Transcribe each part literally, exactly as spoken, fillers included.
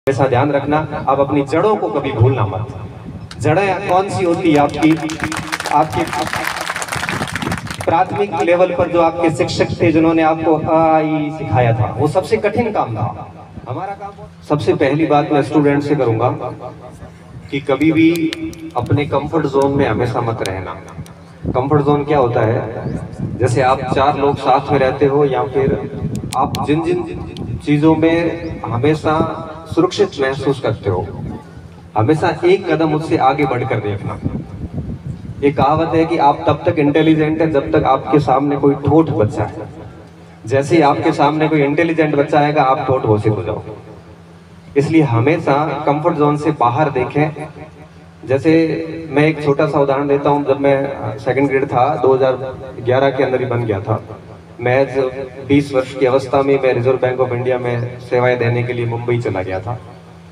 ऐसा ध्यान रखना, आप अपनी जड़ों को कभी भूलना मत। जड़ें कौन सी होती है आपकी? आपकी प्राथमिक लेवल पर जो आपके शिक्षक थे जिन्होंने आपको आ ई सिखाया था, वो सबसे कठिन काम था। हमारा काम सबसे पहली बात मैं स्टूडेंट से करूंगा कि कभी भी अपने कंफर्ट जोन में हमेशा मत रहना। कंफर्ट जोन क्या होता है? जैसे आप चार लोग साथ में रहते हो या फिर आप जिन जिन चीजों में हमेशा सुरक्षित महसूस करते हो, हमेशा एक कदम उससे आगे बढ़कर देखना। एक कहावत है कि आप तब तक इंटेलिजेंट है जब तक आपके सामने कोई ठोठ बच्चा है। जैसे ही आपके सामने कोई इंटेलिजेंट बच्चा आएगा, आप ठोठ घोषित हो जाओ। इसलिए हमेशा कंफर्ट जोन से बाहर देखें। जैसे मैं एक छोटा सा उदाहरण देता हूँ। जब मैं सेकंड ग्रेड था, दो हज़ार ग्यारह के अंदर ही बन गया था। मैं बीस वर्ष की अवस्था में मैं रिजर्व बैंक ऑफ इंडिया में सेवाएं देने के लिए मुंबई चला गया था।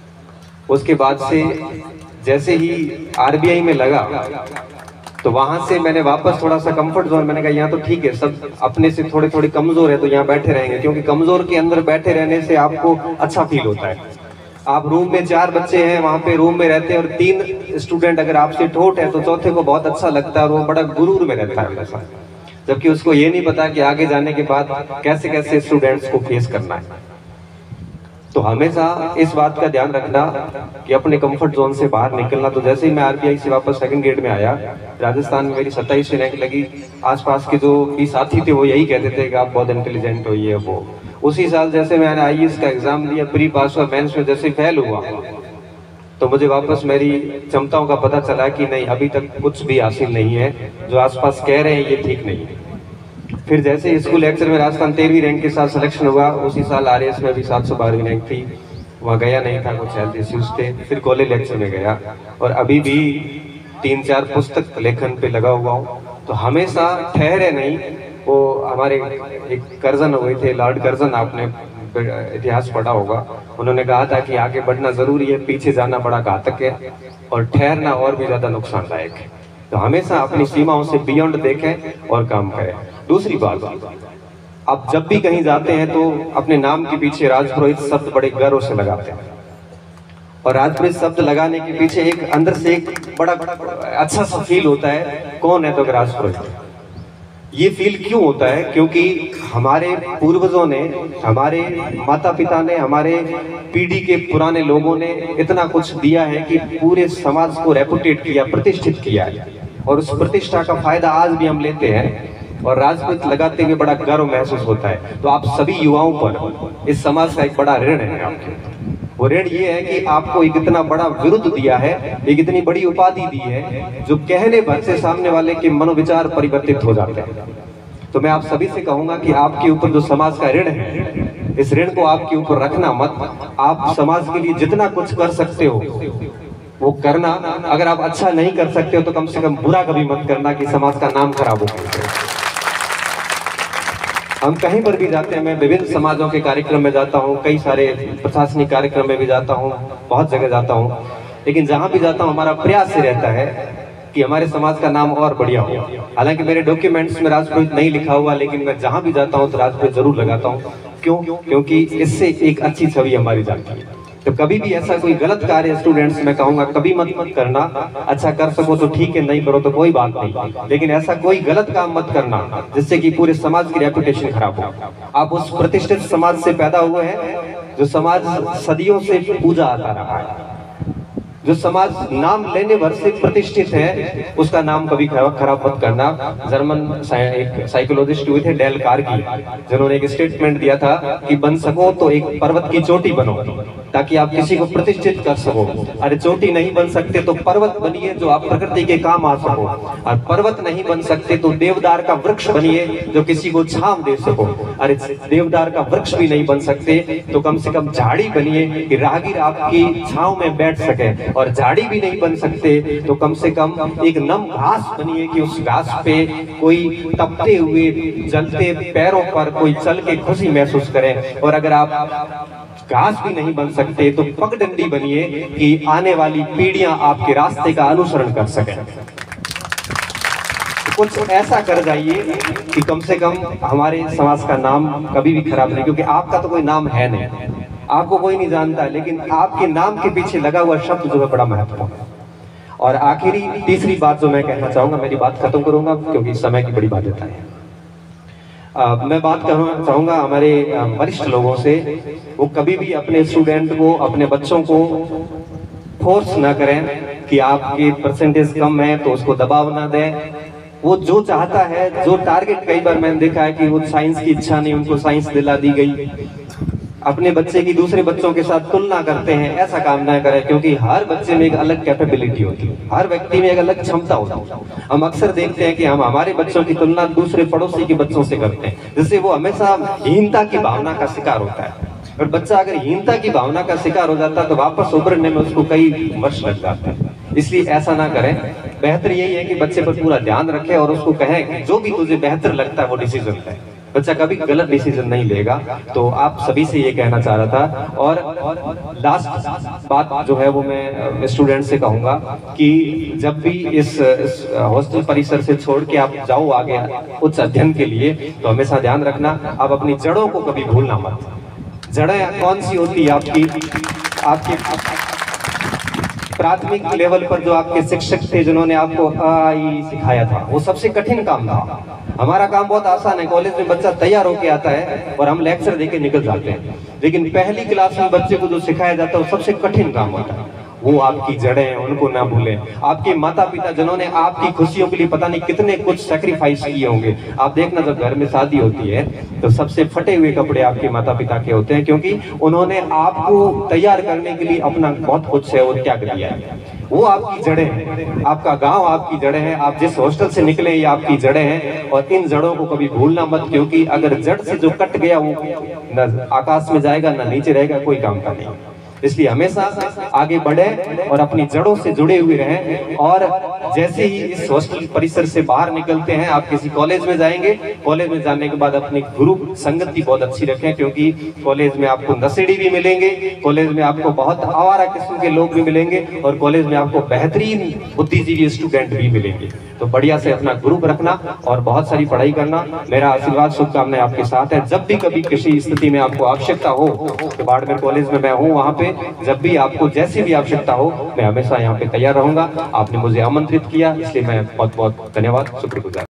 उसके बाद से जैसे ही आरबीआई में लगा तो वहां से मैंने वापस थोड़ा सा कंफर्ट जोन, मैंने कहा यहाँ तो ठीक है, सब अपने से थोड़े थोड़े कमजोर है तो यहाँ बैठे रहेंगे, क्योंकि कमजोर के अंदर बैठे रहने से आपको अच्छा फील होता है। आप रूम में चार बच्चे हैं, वहां पे रूम में रहते हैं और तीन स्टूडेंट अगर आपसे ठोठ है तो चौथे को बहुत अच्छा लगता है और वो बड़ा गुरूर में रहता है हमेशा, जबकि उसको ये नहीं पता कि आगे जाने के बाद कैसे कैसे स्टूडेंट्स को फेस करना है। तो हमेशा इस बात का ध्यान रखना कि अपने कंफर्ट जोन से बाहर निकलना। तो जैसे ही मैं आरबीआई से वापस सेकंड ग्रेड में आया, राजस्थान में मेरी सत्ताईसवीं रैंक लगी। आसपास के जो भी साथी थे वो यही कहते थे कि आप बहुत इंटेलिजेंट हो, ये वो। उसी साल जैसे मैंने आई ए एस का एग्जाम दिया, प्री पास हुआ, मेंस में जैसे फेल हुआ तो मुझे वापस मेरी क्षमताओं का पता चला कि नहीं, अभी तक कुछ भी हासिल नहीं है, जो आसपास कह रहे हैं ये ठीक नहीं है। फिर जैसे स्कूल लेक्चर में राजस्थान तेरहवीं रैंक के साथ सिलेक्शन हुआ, उसी साल आर एस में भी सात सौ बारहवीं रैंक थी, वहाँ गया नहीं था, कुछ हेल्थ इश्यूज थे। फिर कॉलेज लेक्चर में गया और अभी भी तीन चार पुस्तक लेखन पे लगा हुआ हूँ। तो हमेशा ठहरे नहीं। वो हमारे एक कर्जन हुए थे, लॉर्ड कर्जन, आपने इतिहास पढ़ा होगा, उन्होंने कहा था कि आगे बढ़ना जरूरी है, पीछे जाना बड़ा घातक है और ठहरना और भी ज्यादा नुकसानदायक है। तो हमेशा अपनी सीमाओं से बियॉन्ड देखें और काम करें। दूसरी बात, आप जब भी कहीं जाते हैं तो अपने नाम के पीछे राजपुरोहित शब्द बड़े गर्व से लगाते हैं, और राजपुरोहित शब्द लगाने के पीछे एक अंदर से एक बड़ा अच्छा सा फील होता है। कौन है तो राजपुरोहित? ये फील क्यों होता है? क्योंकि हमारे पूर्वजों ने, हमारे माता पिता ने, हमारे पीढ़ी के पुराने लोगों ने इतना कुछ दिया है कि पूरे समाज को रेपुटेट किया, प्रतिष्ठित किया है, और उस प्रतिष्ठा का फायदा आज भी हम लेते हैं और राजपूत लगाते हुए बड़ा गर्व महसूस होता है। तो आप सभी युवाओं पर इस समाज का एक बड़ा ऋण है आपके। वो ऋण ये है कि आपको एक इतना बड़ा विरुद्ध दिया है, एक इतनी बड़ी उपाधि दी है जो कहने भर से सामने वाले के मनोविचार परिवर्तित हो जाते हैं। तो मैं आप सभी से कहूंगा कि आपके ऊपर जो समाज का ऋण है, इस ऋण को आपके ऊपर रखना मत। आप समाज के लिए जितना कुछ कर सकते हो वो करना। अगर आप अच्छा नहीं कर सकते हो तो कम से कम बुरा कभी मत करना कि समाज का नाम खराब हो। हम कहीं पर भी जाते हैं, मैं विभिन्न समाजों के कार्यक्रम में जाता हूँ, कई सारे प्रशासनिक कार्यक्रम में भी जाता हूँ, बहुत जगह जाता हूँ, लेकिन जहाँ भी जाता हूँ हमारा प्रयास ये रहता है कि हमारे समाज का नाम और बढ़िया हो। हालांकि मेरे डॉक्यूमेंट्स में राजपुरोहित नहीं लिखा हुआ, लेकिन मैं जहाँ भी जाता हूँ तो राजपुरोहित जरूर लगाता हूँ। क्यों? क्योंकि इससे एक अच्छी छवि हमारी जाती है। तो कभी भी ऐसा कोई गलत कार्य स्टूडेंट्स मैं कहूंगा कभी मत मत करना। अच्छा कर सको तो ठीक है, नहीं करो तो कोई बात नहीं, लेकिन ऐसा कोई गलत काम मत करना जिससे कि पूरे समाज की रेपुटेशन खराब हो। आप उस प्रतिष्ठित समाज से पैदा हुए हैं जो समाज सदियों से पूजा आता रहा है, जो समाज नाम लेने भर से प्रतिष्ठित है, उसका नाम कभी खराब मत करना। जर्मन एक साइकोलॉजिस्ट हुए थे डेल कार्गी, जिन्होंने एक स्टेटमेंट दिया था कि बन सको तो एक पर्वत की चोटी बनो ताकि आप किसी को प्रतिष्ठित कर सको। अरे चोटी नहीं बन सकते तो पर्वत बनिए जो आप प्रकृति के काम आ सको, और पर्वत नहीं बन सकते तो देवदार का वृक्ष बनिए जो किसी को छांव दे सको। अरे देवदार का वृक्ष भी नहीं बन सकते तो कम से कम झाड़ी बनिए कि राहगीर आपकी छांव में बैठ सके, और झाड़ी भी नहीं बन सकते तो कम से कम एक नम घास बनिए कि उस घास पे कोई तपते हुए जलते पैरों पर कोई चल के खुशी महसूस करे। और अगर आप घास भी नहीं बन सकते तो पगडंडी बनिए कि आने वाली पीढ़ियां आपके रास्ते का अनुसरण कर सकें। कुछ ऐसा कर जाइए कि कम से कम हमारे समाज का नाम कभी भी खराब नहीं, क्योंकि आपका तो कोई नाम है नहीं। आपको कोई नहीं जानता है, लेकिन आपके नाम के पीछे लगा हुआ शब्द जो है बड़ा महत्वपूर्ण है। और आखिरी तीसरी बात जो मैं कहना चाहूंगा, मेरी बात खत्म करूंगा क्योंकि समय की बड़ी बाध्यता है। आ, मैं बात करना चाहूंगा हमारे वरिष्ठ लोगों से, वो कभी भी अपने स्टूडेंट को, अपने बच्चों को फोर्स ना करें कि आपकी परसेंटेज कम है तो उसको दबाव ना दें। वो जो चाहता है, जो टारगेट, कई बार मैंने देखा है कि वो साइंस की इच्छा नहीं, उनको साइंस दिला दी गई, अपने बच्चे की दूसरे बच्चों के साथ तुलना करते हैं। ऐसा काम ना करें, क्योंकि हर बच्चे में एक अलग कैपेबिलिटी होती है, हर व्यक्ति में एक अलग क्षमता होती है। हम अक्सर देखते हैं कि हम हमारे बच्चों की तुलना दूसरे पड़ोसी के बच्चों से करते हैं, जिससे वो हमेशा हीनता की भावना का शिकार होता है। और बच्चा अगर हीनता की भावना का शिकार हो जाता है तो वापस उभरने में उसको कई वर्ष लग जाते हैं। इसलिए ऐसा ना करें। बेहतर यही है कि बच्चे पर पूरा ध्यान रखें और उसको कहें कि जो भी तुझे बेहतर लगता है वो डिसीजन ले। बच्चा कभी गलत डिसीजन नहीं लेगा। तो आप सभी से ये कहना चाह रहा था। और लास्ट बात जो है वो मैं स्टूडेंट से कहूंगा कि जब भी इस, इस हॉस्टल परिसर से छोड़ के आप जाओ आगे उच्च अध्ययन के लिए, तो हमेशा ध्यान रखना आप अपनी जड़ों को कभी भूलना मत। जड़ें कौन सी होती है आपकी? आपकी प्राथमिक लेवल पर जो आपके शिक्षक थे जिन्होंने आपको अ आ इ सिखाया था, वो सबसे कठिन काम था। हमारा काम बहुत आसान है, कॉलेज में बच्चा तैयार होके आता है और हम लेक्चर देके निकल जाते हैं। लेकिन पहली क्लास में बच्चे को जो सिखाया जाता है वो सबसे कठिन काम होता है। वो आपकी जड़ें हैं, उनको ना भूलें। आपके माता पिता जिन्होंने आपकी खुशियों के लिए पता नहीं कितने कुछ सैक्रिफाइस किए होंगे। आप देखना, जब घर में शादी होती है तो सबसे फटे हुए कपड़े आपके माता पिता के होते हैं, क्योंकि उन्होंने आपको तैयार करने के लिए अपना बहुत कुछ है वो त्याग दिया है। वो आपकी जड़ें हैं, आपका गांव आपकी जड़ें हैं, आप जिस हॉस्टल से निकले ये आपकी जड़ें हैं। और इन जड़ों को कभी भूलना मत, क्योंकि अगर जड़ से जो कट गया वो न आकाश में जाएगा ना नीचे रहेगा, कोई काम का नहीं। इसलिए हमेशा आगे बढ़े और अपनी जड़ों से जुड़े हुए रहें। और जैसे ही इस हॉस्टल परिसर से बाहर निकलते हैं, आप किसी कॉलेज में जाएंगे, कॉलेज में जाने के बाद अपनी गुरु संगति बहुत अच्छी रखें, क्योंकि कॉलेज में आपको नशेड़ी भी मिलेंगे, कॉलेज में आपको बहुत आवारा किस्म के लोग भी मिलेंगे, और कॉलेज में आपको बेहतरीन बुद्धिजीवी स्टूडेंट भी मिलेंगे। तो बढ़िया से अपना ग्रुप रखना और बहुत सारी पढ़ाई करना। मेरा आशीर्वाद, शुभकामनाएं आपके साथ है। जब भी कभी किसी स्थिति में आपको आवश्यकता हो, तो बाड़मेर कॉलेज में मैं हूँ, वहाँ पे जब भी आपको जैसी भी आवश्यकता हो, मैं हमेशा यहाँ पे तैयार रहूंगा। आपने मुझे आमंत्रित किया, इसलिए मैं बहुत बहुत धन्यवाद, शुक्रगुजार।